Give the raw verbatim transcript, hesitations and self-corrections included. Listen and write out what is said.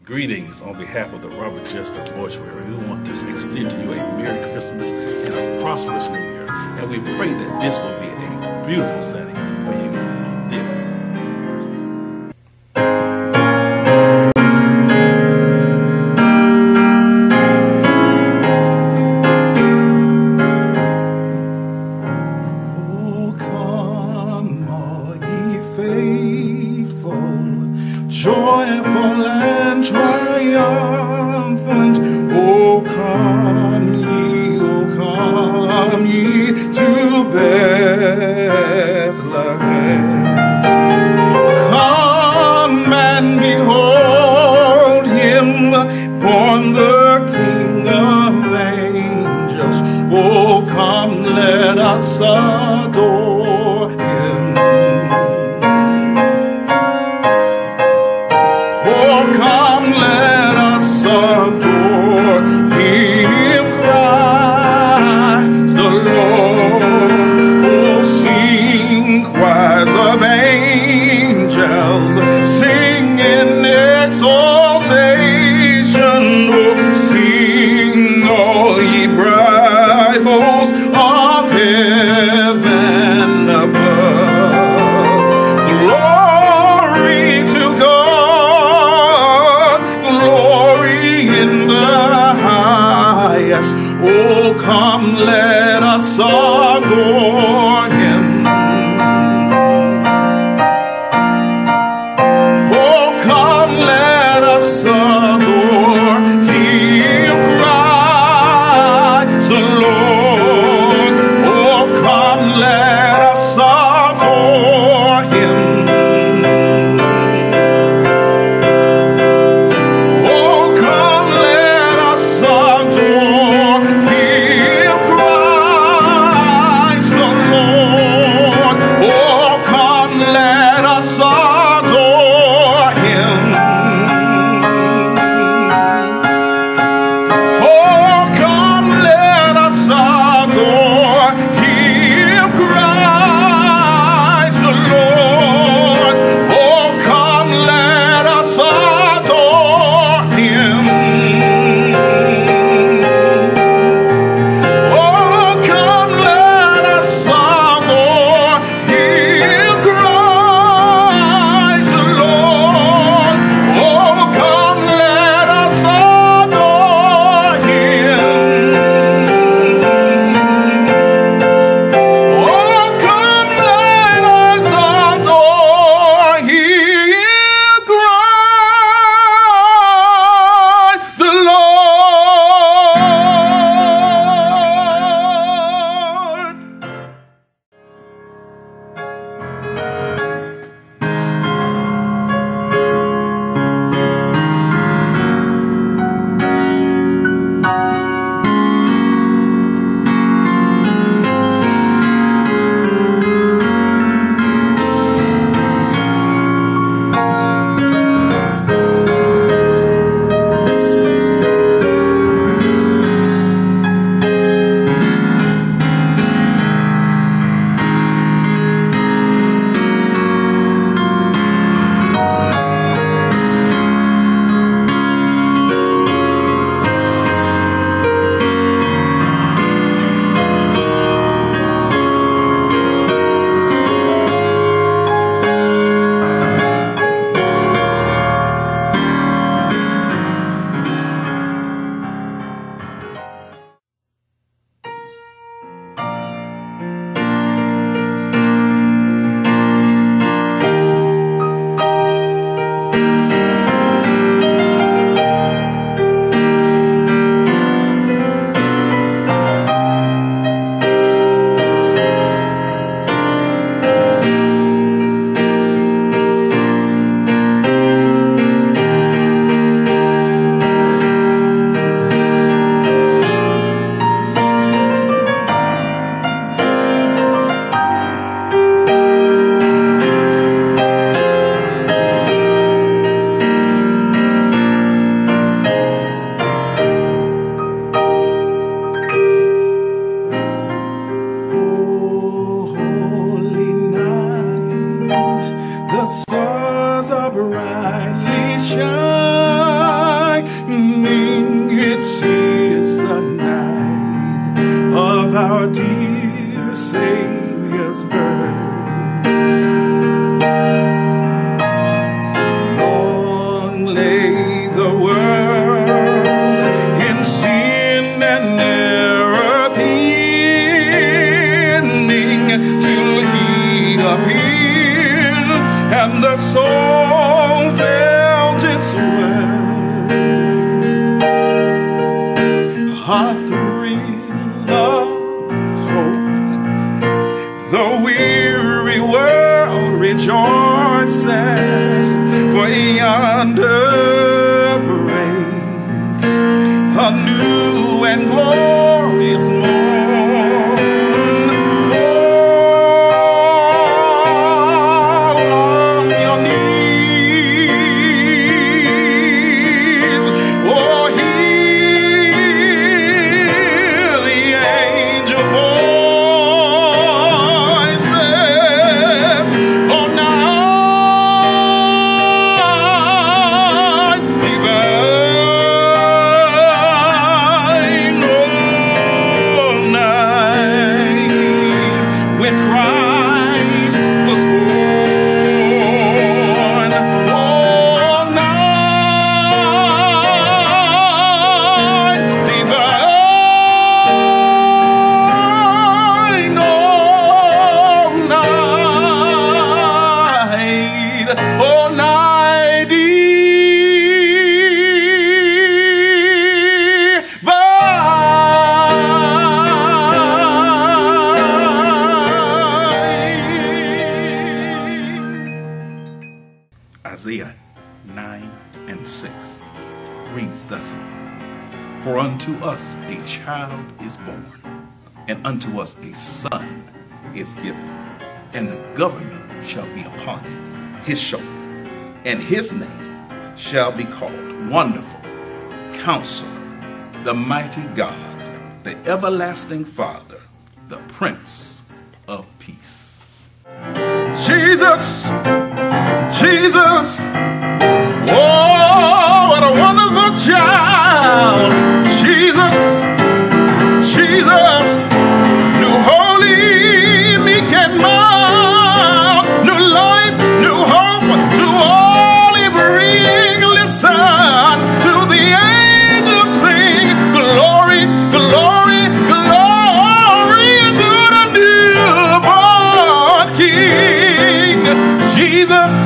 Greetings on behalf of the Robert Jester Mortuary. We want to extend to you a Merry Christmas and a prosperous New Year. And we pray that this will be a beautiful setting for you on this Christmas. Oh, come all ye faithful, joyful and triumphant. Oh, come ye, oh, come ye to Bethlehem. Come and behold him, born the King of angels. Oh, come, let us adore him. Come, let us adore him, Christ the Lord. Oh, sing choirs of angels, sing in exaltation. Oh, sing all ye bright hosts of heaven above. Glory to God, in the highest. Oh, come, let us adore him. Oh, come, let us adore him, Christ the Lord. Oh, come, let us adore him. and six reads thusly: For unto us a child is born, and unto us a son is given, and the government shall be upon his shoulder, and his name shall be called Wonderful, Counselor, the Mighty God, the Everlasting Father, the Prince of Peace. Jesus, Jesus, oh, what a wonderful child. Jesus, Jesus, new holy, meek and mild, new life, new hope to all he bring. Listen to the angels sing, glory, glory, glory to the newborn King. Jesus,